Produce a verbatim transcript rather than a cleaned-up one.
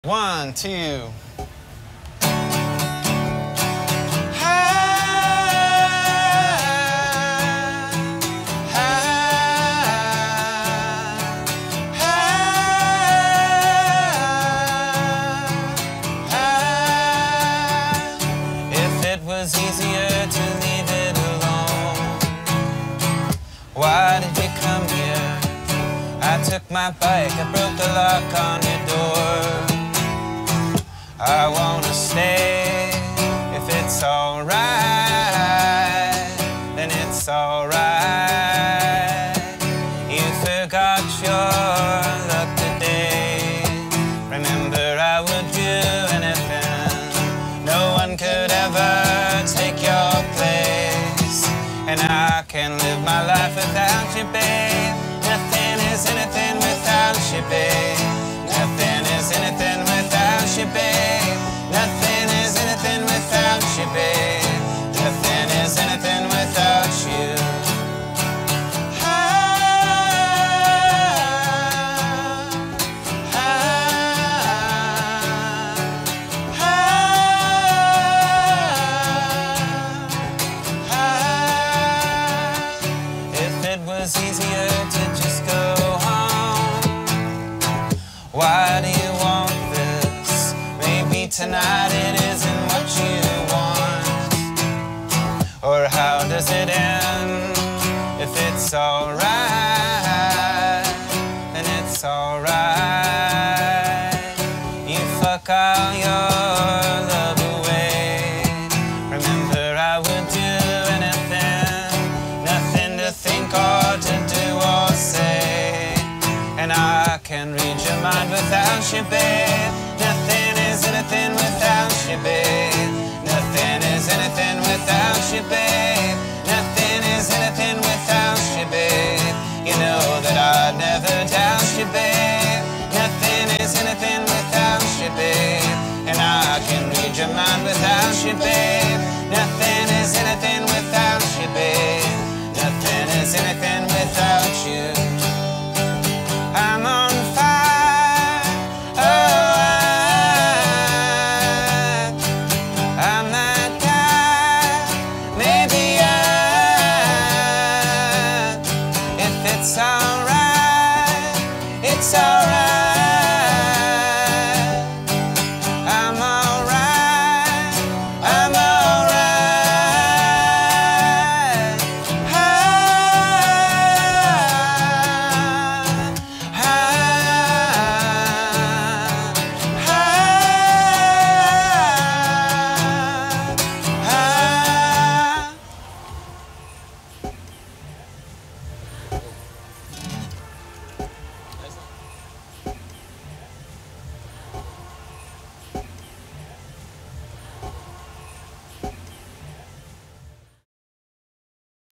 One, two. If it was easier to leave it alone, why did you come here? I took my bike, I broke the lock on your door. I wanna stay. If it's alright, then it's alright. You forgot your luck today. Remember, I would do anything. No one could ever take your place, and I can live my life without you, babe. Nothing is anything without you, babe. Nothing is anything without you, babe. Nothing is anything without you, babe. Nothing is anything without you. If it was easier to just go home, why do you want this? Maybe tonight it isn't what you want. Or how does it end? If it's alright, then it's alright. You fuck all your love away. Remember, I would do anything. Nothing to think or to do or say. And I can read your mind without you, babe. Nothing is anything without you, babe. Nothing is anything without you, babe. Nothing is anything without you, babe. You know that I'd never doubt you, babe. Nothing is anything without you, babe. And I can read your mind without you, babe.